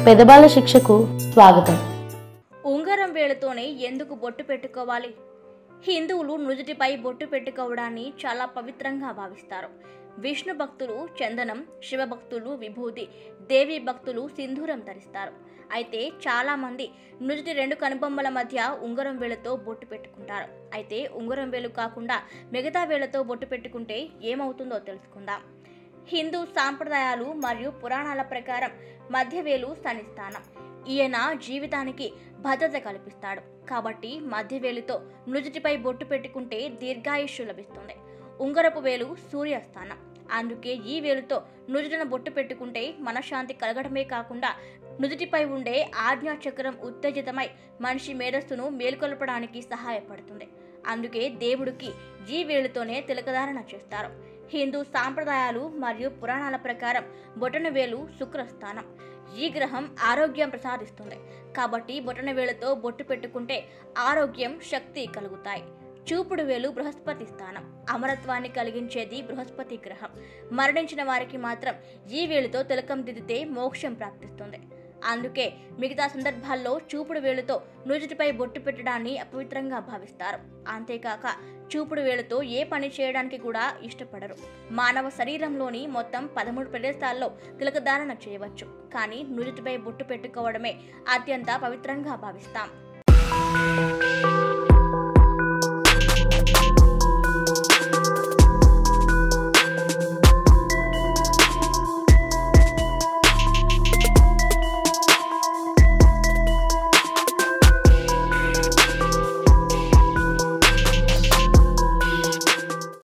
పెద్దబాల శిక్షకు స్వాగతం. ఉంగరం వేలుతోనే ఎందుకు బొట్టు పెట్టుకోవాలి? హిందువులు నుదుటిపై బొట్టు పెట్టుకోవడాన్ని చాలా పవిత్రంగా భావిస్తారు. విష్ణు భక్తులు చందనం, శివ భక్తులు విభూది, దేవి భక్తులు సింధూరం ధరిస్తారు. అయితే చాలా మంది నుదుటి రెండు కనుబొమ్మల మధ్య ఉంగరం వేలుతో బొట్టు పెట్టుకుంటారు. అయితే ఉంగరం వేలు కాకుండా మిగతా వేలతో బొట్టు పెట్టుకుంటే ఏమవుతుందో తెలుసుకుందాం. హిందూ సాంప్రదాయాలు మరియు పురాణాల ప్రకారం మధ్యవేలు శని స్థానం. ఈయన జీవితానికి భద్రత కల్పిస్తాడు. కాబట్టి మధ్యవేలుతో నుదుటిపై బొట్టు పెట్టుకుంటే దీర్ఘాయుష్యు లభిస్తుంది. ఉంగరపు వేలు సూర్యస్థానం. అందుకే ఈ వేలుతో నుదుటిన బొట్టు పెట్టుకుంటే మనశ్శాంతి కలగడమే కాకుండా నుదుటిపై ఉండే ఆజ్ఞాచక్రం ఉత్తేజితమై మనిషి మేధస్సును మేల్కొల్పడానికి సహాయపడుతుంది. అందుకే దేవుడికి ఈ వేలుతోనే తిలకధారణ చేస్తారు. హిందూ సాంప్రదాయాలు మరియు పురాణాల ప్రకారం బొటన వేలు శుక్రస్థానం. ఈ గ్రహం ఆరోగ్యం ప్రసాదిస్తుంది. కాబట్టి బొటన వేలుతో బొట్టు పెట్టుకుంటే ఆరోగ్యం, శక్తి కలుగుతాయి. చూపుడు వేలు బృహస్పతి స్థానం. అమరత్వాన్ని కలిగించేది బృహస్పతి గ్రహం. మరణించిన వారికి మాత్రం ఈ వేలుతో తిలకం దిద్దితే మోక్షం ప్రాప్తిస్తుంది. అందుకే మిగతా సందర్భాల్లో చూపుడు వేలుతో నుదుటిపై బొట్టు పెట్టడాన్ని అపవిత్రంగా భావిస్తారు. అంతేకాక చూపుడు వేలుతో ఏ పని చేయడానికి కూడా ఇష్టపడరు. మానవ శరీరంలోని మొత్తం 13 ప్రదేశాల్లో తిలకధారణ చేయవచ్చు. కానీ నుదుటిపై బొట్టు పెట్టుకోవడమే అత్యంత పవిత్రంగా భావిస్తాం.